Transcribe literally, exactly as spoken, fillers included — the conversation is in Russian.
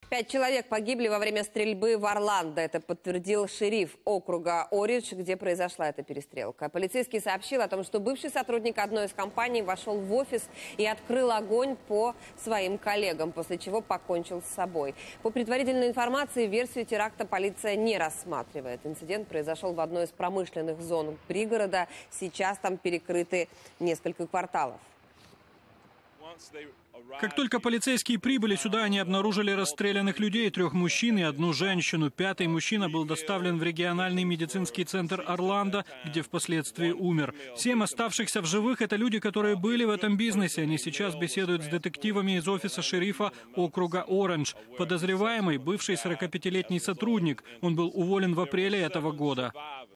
Пять человек погибли во время стрельбы в Орландо. Это подтвердил шериф округа Оридж, где произошла эта перестрелка. Полицейский сообщил о том, что бывший сотрудник одной из компаний вошел в офис и открыл огонь по своим коллегам, после чего покончил с собой. По предварительной информации, версию теракта полиция не рассматривает. Инцидент произошел в одной из промышленных зон пригорода. Сейчас там перекрыты несколько кварталов. Как только полицейские прибыли сюда, они обнаружили расстрелянных людей, трех мужчин и одну женщину. Пятый мужчина был доставлен в региональный медицинский центр Орландо, где впоследствии умер. Семь оставшихся в живых – это люди, которые были в этом бизнесе. Они сейчас беседуют с детективами из офиса шерифа округа Ориндж. Подозреваемый – бывший сорокапятилетний сотрудник. Он был уволен в апреле этого года.